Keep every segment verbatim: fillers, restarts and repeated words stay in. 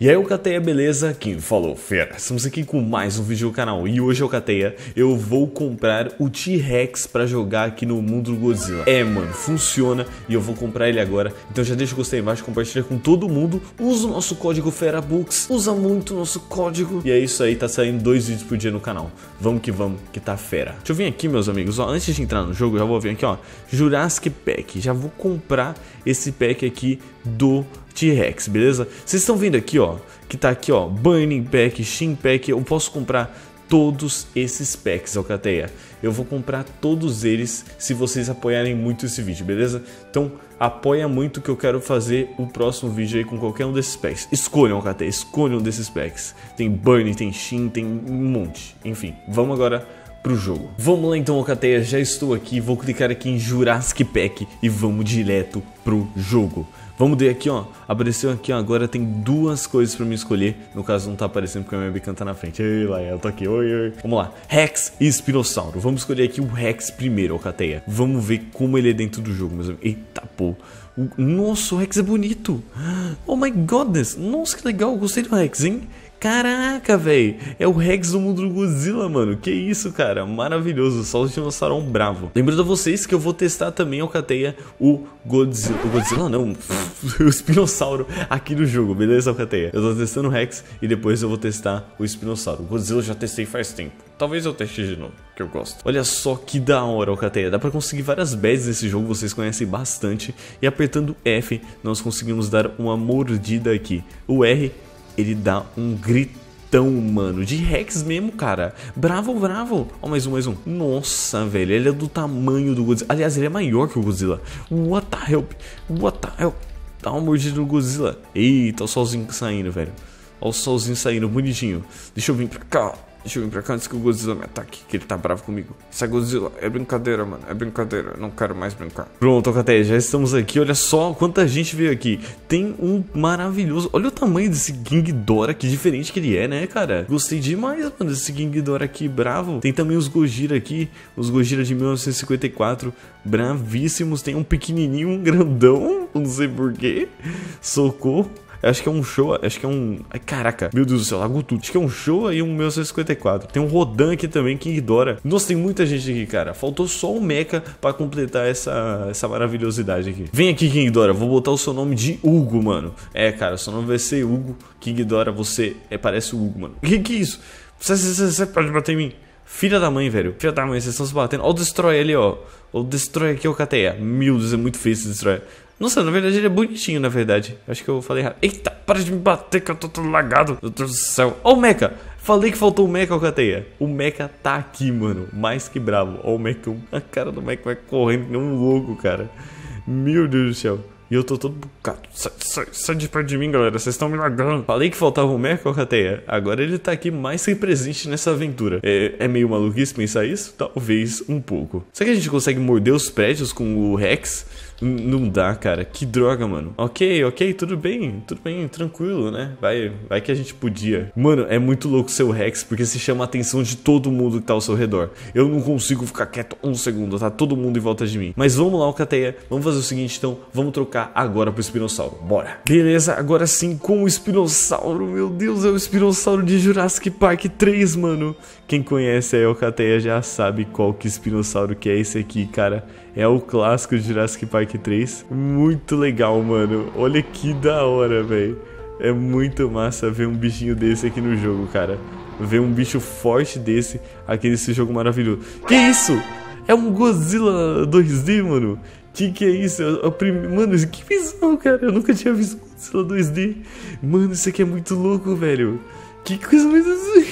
E aí, Alcateia, beleza? Quem falou, fera? Estamos aqui com mais um vídeo do canal e hoje, Alcateia, eu vou comprar o T-Rex pra jogar aqui no mundo do Godzilla. É, mano, funciona e eu vou comprar ele agora. Então já deixa o gostei aí embaixo, compartilha com todo mundo. Usa o nosso código FERABOOKS, usa muito o nosso código. E é isso aí, tá saindo dois vídeos por dia no canal. Vamos que vamos, que tá fera. Deixa eu vir aqui, meus amigos, ó, antes de entrar no jogo, já vou vir aqui, ó, Jurassic Pack. Já vou comprar esse pack aqui do T-Rex, beleza? Vocês estão vendo aqui, ó, que tá aqui, ó, Burning Pack, Shin Pack. Eu posso comprar todos esses packs, Alcateia. Eu vou comprar todos eles se vocês apoiarem muito esse vídeo, beleza? Então apoia muito que eu quero fazer o próximo vídeo aí com qualquer um desses packs. Escolham, Alcateia, escolham um desses packs. Tem Burning, tem Shin, tem um monte. Enfim, vamos agora pro jogo. Vamos lá então, Alcateia, já estou aqui, vou clicar aqui em Jurassic Pack e vamos direto pro jogo. Vamos ver aqui, ó, apareceu aqui, ó, agora tem duas coisas pra me escolher. No caso não tá aparecendo porque a minha webcam tá na frente. Ei, lá, eu tô aqui, oi, oi. Vamos lá, Rex e Espinossauro. Vamos escolher aqui o Rex primeiro, Alcateia. Vamos ver como ele é dentro do jogo, meus amigos. Eita, pô. O... Nossa, o Rex é bonito. Oh my goodness. Nossa, que legal, gostei do Rex, hein? Caraca, velho, é o Rex do mundo do Godzilla, mano. Que isso, cara, maravilhoso. Só o dinossauro bravo. Lembrando a vocês que eu vou testar também, Alcateia, o Godzilla. O Godzilla não, o Espinossauro aqui no jogo, beleza, Alcateia? Eu tô testando o Rex e depois eu vou testar o Espinossauro. O Godzilla eu já testei faz tempo. Talvez eu teste de novo, que eu gosto. Olha só que da hora, Alcateia. Dá pra conseguir várias badges nesse jogo, vocês conhecem bastante. E apertando F, nós conseguimos dar uma mordida aqui. O R, ele dá um gritão, mano, de Rex mesmo, cara. Bravo, bravo. Ó, mais um, mais um. Nossa, velho, ele é do tamanho do Godzilla. Aliás, ele é maior que o Godzilla. What the help? What the help? Dá uma mordida no Godzilla. Eita, o solzinho saindo, velho. Ó o solzinho saindo, bonitinho. Deixa eu vir pra cá. Deixa eu vir pra cá antes que o Godzilla me ataque, que ele tá bravo comigo. Essa Godzilla é brincadeira, mano, é brincadeira, não quero mais brincar. Pronto, Alcateia, já estamos aqui, olha só quanta gente veio aqui. Tem um maravilhoso, olha o tamanho desse King Ghidorah, que diferente que ele é, né, cara? Gostei demais, mano, desse King Ghidorah aqui, bravo. Tem também os Gojira aqui, os Gojira de mil novecentos e cinquenta e quatro, bravíssimos. Tem um pequenininho, um grandão, não sei porquê. Socorro. Acho que é um show, acho que é um... Ai, caraca, meu Deus do céu, largou tudo. Acho que é um show e um mil novecentos e cinquenta e quatro. Tem um Rodan aqui também, King Ghidorah. Nossa, tem muita gente aqui, cara. Faltou só o Mecha pra completar essa, essa maravilhosidade aqui. Vem aqui, King Ghidorah, vou botar o seu nome de Hugo, mano. É, cara, seu nome vai ser Hugo. King Ghidorah, você é, parece o Hugo, mano. Que que é isso? Você, você, você pode bater em mim? Filha da mãe, velho. Filha da mãe, vocês estão se batendo. Ó o Destroy ali, ó. O Destroy aqui, ó, Alcateia. Meu Deus, é muito feio esse Destroy. Nossa, na verdade ele é bonitinho, na verdade. Acho que eu falei errado. Eita, para de me bater que eu tô todo lagado. Meu Deus do céu. Ó o Mecha. Falei que faltou o Mecha, Alcateia. O Mecha tá aqui, mano. Mais que bravo. Ó o Mecha. A cara do Mecha vai correndo que nem um louco, cara. Meu Deus do céu. E eu tô todo bucado. Sai, sai, sai de perto de mim, galera. Vocês estão me largando. Falei que faltava o Mecha, Alcateia. Agora ele tá aqui mais que presente nessa aventura. É, é meio maluquice pensar isso? Talvez um pouco. Será que a gente consegue morder os prédios com o Rex? Não dá, cara. Que droga, mano. Ok, ok, tudo bem. Tudo bem, tranquilo, né? Vai, vai que a gente podia. Mano, é muito louco ser o Rex, porque se chama a atenção de todo mundo que tá ao seu redor. Eu não consigo ficar quieto um segundo, tá todo mundo em volta de mim. Mas vamos lá, Alcateia. Vamos fazer o seguinte, então. Vamos trocar agora pro Espinossauro. Bora. Beleza, agora sim com o Espinossauro. Meu Deus, é o Espinossauro de Jurassic Park três, mano. Quem conhece aí, Alcateia, já sabe qual que Espinossauro que é esse aqui, cara. É o clássico de Jurassic Park três. Muito legal, mano. Olha que da hora, velho. É muito massa ver um bichinho desse aqui no jogo, cara. Ver um bicho forte desse aqui nesse jogo maravilhoso. Que isso? É um Godzilla dois D, mano. Que que é isso? É o prim... Mano, que visão, cara. Eu nunca tinha visto Godzilla dois D. Mano, isso aqui é muito louco, velho. Que coisa mais...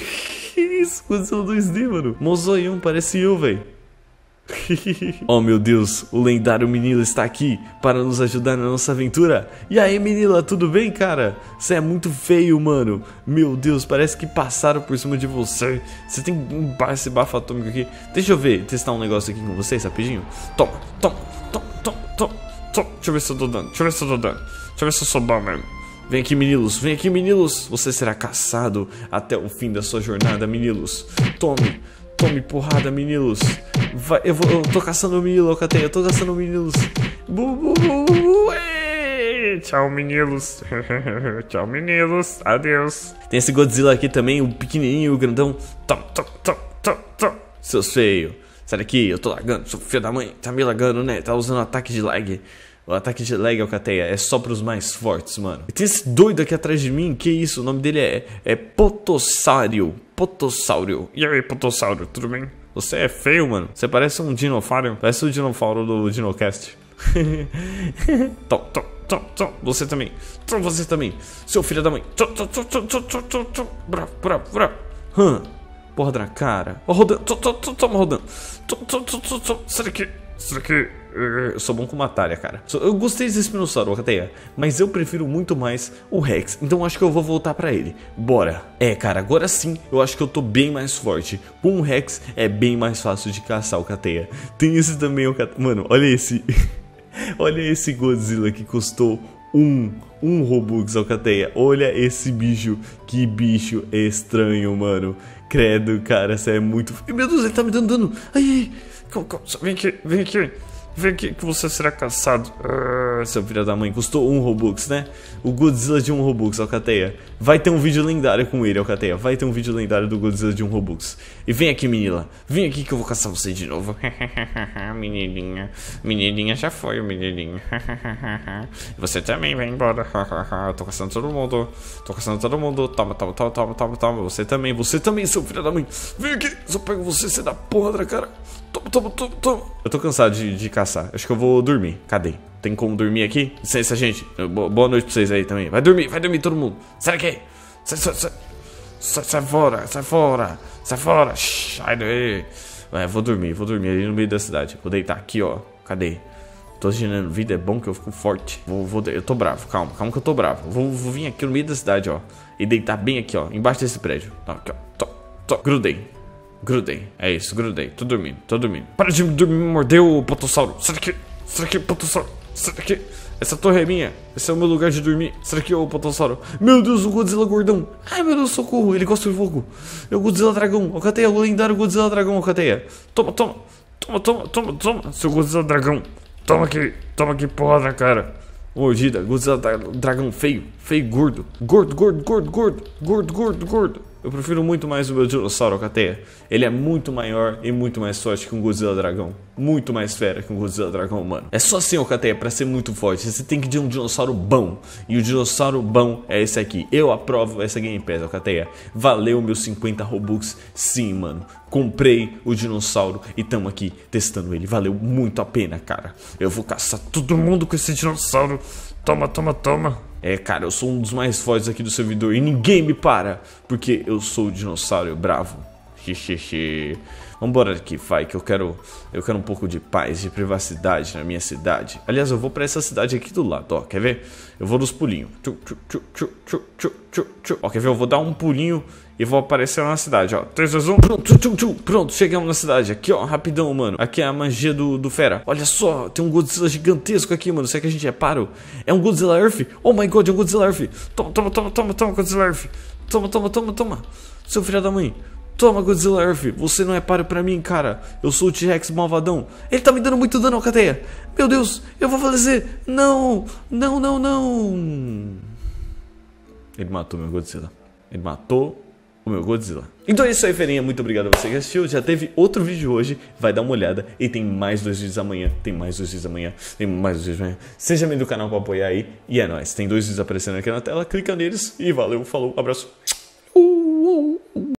Que isso? Godzilla dois D, mano. Mozoião, parece eu, velho. Oh meu Deus, o lendário Minilla está aqui para nos ajudar na nossa aventura. E aí, Minilla, tudo bem, cara? Você é muito feio, mano. Meu Deus, parece que passaram por cima de você. Você tem um esse bafo atômico aqui. Deixa eu ver, testar um negócio aqui com vocês rapidinho. Toma, toma, toma, toma, toma, toma. Deixa eu ver se eu tô dando, deixa eu ver se eu tô dando. Deixa eu ver se eu sou bom mesmo. Vem aqui, Menilos, vem aqui, Menilos. Você será caçado até o fim da sua jornada, Menilos. Tome. Tome porrada, Menilos. Vai, eu, vou, eu tô caçando o Minilo, Alcateia. Eu tô caçando o Menilos. Bu, bu, bu, bu, Tchau, meninos. Tchau, meninos. Adeus. Tem esse Godzilla aqui também, o pequenininho, o grandão. Toma, toma, toma, toma, toma. Seus feios. Sai daqui, eu tô lagando, sou filho da mãe. Tá me lagando, né? Tá usando ataque de lag. O ataque de lag, Alcateia, é só pros mais fortes, mano. E tem esse doido aqui atrás de mim, que isso? O nome dele é, é Potossário. Potossário. E aí, Potossauro, tudo bem? Você é feio, mano. Você parece um dinofário. Parece o dinofário do Dinocast. Tom, tom, tom, tom. Você também. Tom, você também. Seu filho da mãe. Tom, tom, tom, tom, tom, tom, tom, tom. Bravo, bravo, bravo. Hum. Porra da cara. Ó, rodando. Tom, tom, tom, tom, rodando. Tom, tom, tom, tom, tom. Será que... Será que... Eu sou bom com batalha, cara. Eu gostei desse Espinossauro, Alcateia, mas eu prefiro muito mais o Rex. Então acho que eu vou voltar pra ele. Bora. É, cara, agora sim eu acho que eu tô bem mais forte. Com o Rex é bem mais fácil de caçar, Alcateia. Tem esse também, Alcateia. Mano, olha esse. Olha esse Godzilla que custou um, um Robux, Alcateia. Olha esse bicho. Que bicho estranho, mano. Credo, cara, você é muito... Meu Deus, ele tá me dando dano. Ai, ai. Vem aqui, vem aqui. Vem aqui que você será caçado. Uh, seu filho da mãe, custou um Robux, né? O Godzilla de um Robux, Alcateia. Vai ter um vídeo lendário com ele, Alcateia. Vai ter um vídeo lendário do Godzilla de um Robux. E vem aqui, menina. Vem aqui que eu vou caçar você de novo. Menininha. Menininha já foi, menininha. Você também, vai embora. Eu tô caçando todo mundo. Tô caçando todo mundo. Toma, toma, toma, toma, toma, toma. Você também, você também, seu filho da mãe. Vem aqui, se eu pego você, você dá porra da cara. Toma, toma, toma, toma. Eu tô cansado de, de caçar. Acho que eu vou dormir. Cadê? Tem como dormir aqui? Licença, gente. Boa noite pra vocês aí também. Vai dormir, vai dormir todo mundo. Sai daqui. Sai, sai, sai. Sai, sai fora, sai fora. Sai fora. Sai daí. É, vou dormir, vou dormir ali no meio da cidade. Vou deitar aqui, ó. Cadê? Tô gerando vida, é bom que eu fico forte. Vou, vou, eu tô bravo, calma, calma que eu tô bravo. Vou, vou vir aqui no meio da cidade, ó. E deitar bem aqui, ó. Embaixo desse prédio. Aqui, ó. Tô, tô. Grudei. Grudei, é isso, grudei, tô dormindo, tô dormindo. Para de dormir, me morder, o Potossauro. Será que, será que, Potossauro, será que... Essa torre é minha, esse é o meu lugar de dormir. Será que é o Potossauro? Meu Deus, o Godzilla gordão. Ai, meu Deus, socorro, ele gosta de fogo. É o Godzilla dragão, Alcateia, o lendário Godzilla dragão, Alcateia. Toma, toma, toma, toma, toma, toma, seu Godzilla dragão. Toma aqui, toma aqui, porra na cara. Mordida, Godzilla dragão feio, feio, gordo. Gordo, gordo, gordo, gordo, gordo, gordo, gordo. Eu prefiro muito mais o meu dinossauro, Alcateia. Ele é muito maior e muito mais forte que um Godzilla dragão. Muito mais fera que um Godzilla dragão, mano. É só assim, Alcateia, pra ser muito forte. Você tem que ter um dinossauro bom. E o dinossauro bom é esse aqui. Eu aprovo essa Game Pass, Alcateia. Valeu meus cinquenta Robux. Sim, mano. Comprei o dinossauro e tamo aqui testando ele. Valeu muito a pena, cara. Eu vou caçar todo mundo com esse dinossauro. Toma, toma, toma. É, cara, eu sou um dos mais fortes aqui do servidor e ninguém me para, porque eu sou o dinossauro bravo. Xixi. Vambora aqui, vai, que eu quero, eu quero um pouco de paz, de privacidade na minha cidade. Aliás, eu vou pra essa cidade aqui do lado, ó, quer ver? Eu vou nos pulinhos. Tchu, tchu, tchu, tchu, tchu, tchu, tchu, tchu. Ó, quer ver? Eu vou dar um pulinho e vou aparecer na cidade, ó. três, dois, um, pronto, tchu, tchu, tchu. Pronto, chegamos na cidade. Aqui, ó, rapidão, mano. Aqui é a magia do, do fera. Olha só, tem um Godzilla gigantesco aqui, mano. Será que a gente é paro? É um Godzilla Earth? Oh my god, é um Godzilla Earth. Toma, toma, toma, toma, toma, Godzilla Earth. Toma, toma, toma, toma. Seu filho da mãe. Toma, Godzilla Earth, você não é páreo pra mim, cara. Eu sou o T-Rex malvadão. Ele tá me dando muito dano, Alcateia. Meu Deus, eu vou falecer. Não, não, não, não. Ele matou meu Godzilla. Ele matou o meu Godzilla. Então é isso aí, ferinha. Muito obrigado a você que assistiu. Já teve outro vídeo hoje. Vai dar uma olhada. E tem mais dois vídeos amanhã. Tem mais dois vídeos amanhã. Tem mais dois vídeos amanhã. Seja membro do canal pra apoiar aí. E é nóis. Tem dois vídeos aparecendo aqui na tela. Clica neles. E valeu, falou, abraço.